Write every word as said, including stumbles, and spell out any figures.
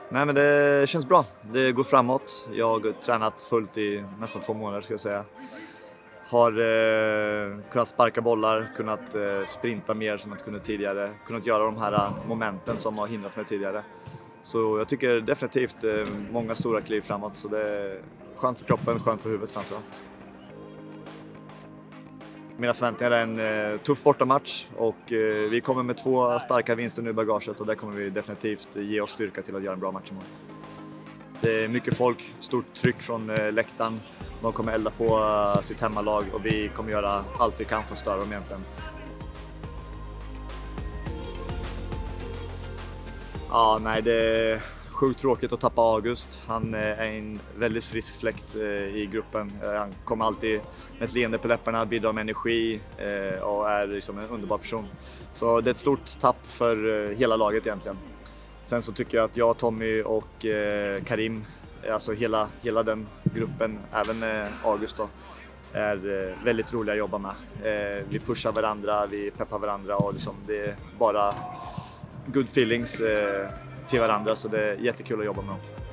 Nej, men det känns bra. Det går framåt. Jag har tränat fullt i nästan två månader ska jag säga. Har eh, kunnat sparka bollar, kunnat eh, sprinta mer som jag inte kunde tidigare. Kunnat göra de här momenten som har hindrat mig tidigare. Så jag tycker definitivt eh, många stora kliv framåt. Så det är skönt för kroppen, skönt för huvudet framförallt. Mina förväntningar är en eh, tuff bortamatch och eh, vi kommer med två starka vinster nu i bagaget och där kommer vi definitivt ge oss styrka till att göra en bra match imorgon. Det är mycket folk, stort tryck från eh, läktaren. De kommer elda på uh, sitt hemmalag och vi kommer göra allt vi kan för att störa dem egentligen. Ja, nej, det är sjukt tråkigt att tappa August. Han är en väldigt frisk fläkt i gruppen. Han kommer alltid med ett leende på läpparna, bidrar med energi och är liksom en underbar person. Så det är ett stort tapp för hela laget egentligen. Sen så tycker jag att jag, Tommy och Karim, alltså hela, hela den gruppen, även August då, är väldigt roliga att jobba med. Vi pushar varandra, vi peppar varandra och liksom det är bara good feelings till varandra, så det är jättekul att jobba med dem.